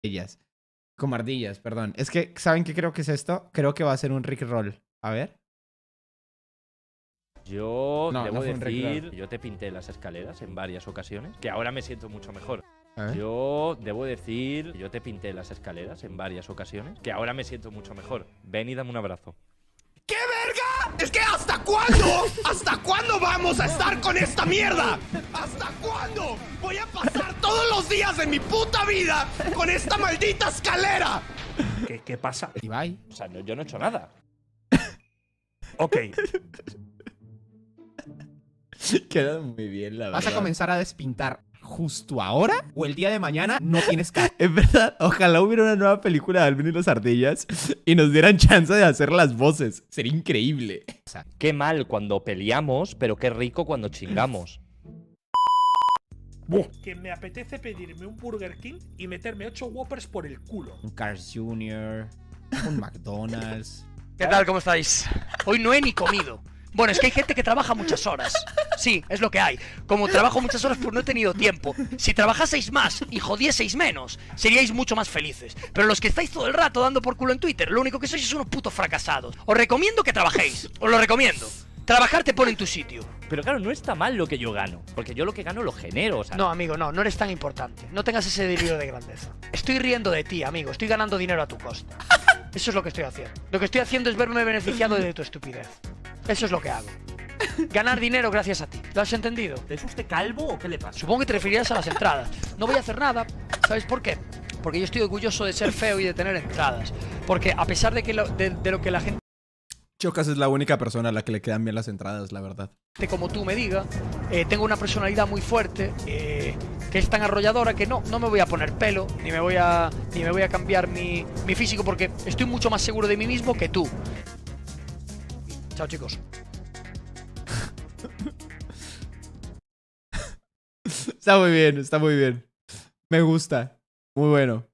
ardillas. Como ardillas, perdón. Es que, ¿saben qué creo que es esto? Creo que va a ser un Rickroll. A ver. Yo No, debo no fue un decir, Rickroll. yo te pinté las escaleras en varias ocasiones, que ahora me siento mucho mejor. A ver. Yo debo decir, yo te pinté las escaleras en varias ocasiones, que ahora me siento mucho mejor. Ven y dame un abrazo. ¿Qué verga? Es que ¿hasta cuándo? ¿Hasta cuándo vamos a estar con esta mierda? ¿Hasta cuándo? Voy a pasar todos los días de mi puta vida con esta maldita escalera. ¿Qué pasa? Ibai. O sea, yo no he hecho nada. Ok. Queda muy bien, la verdad. ¿Vas a comenzar a despintar justo ahora? ¿O el día de mañana no tienes cara? Es verdad, ojalá hubiera una nueva película de Alvin y las ardillas y nos dieran chance de hacer las voces. Sería increíble. Qué mal cuando peleamos, pero qué rico cuando chingamos. Que me apetece pedirme un Burger King y meterme 8 Whoppers por el culo. Un Cars Jr., un McDonald's. ¿Qué tal? ¿Cómo estáis? Hoy no he ni comido. Bueno, es que hay gente que trabaja muchas horas. Sí, es lo que hay. Como trabajo muchas horas, pues no he tenido tiempo. Si trabajaseis más y jodieseis menos, seríais mucho más felices. Pero los que estáis todo el rato dando por culo en Twitter, lo único que sois es unos putos fracasados. Os recomiendo que trabajéis. Os lo recomiendo. Trabajar te pone en tu sitio. Pero claro, no está mal lo que yo gano, porque yo lo que gano lo genero, o sea… No, amigo, no eres tan importante. No tengas ese delirio de grandeza. Estoy riendo de ti, amigo. Estoy ganando dinero a tu costa. Eso es lo que estoy haciendo. Lo que estoy haciendo es verme beneficiado de tu estupidez. Eso es lo que hago. Ganar dinero gracias a ti. ¿Lo has entendido? ¿Es usted calvo o qué le pasa? Supongo que te referirás a las entradas. No voy a hacer nada. ¿Sabes por qué? Porque yo estoy orgulloso de ser feo y de tener entradas. Porque a pesar de que de lo que la gente Chocas es la única persona a la que le quedan bien las entradas, la verdad. como tú me diga, tengo una personalidad muy fuerte, que es tan arrolladora que no me voy a poner pelo, ni me voy a cambiar mi físico, porque estoy mucho más seguro de mí mismo que tú. Chao, chicos. Está muy bien, está muy bien. Me gusta. Muy bueno.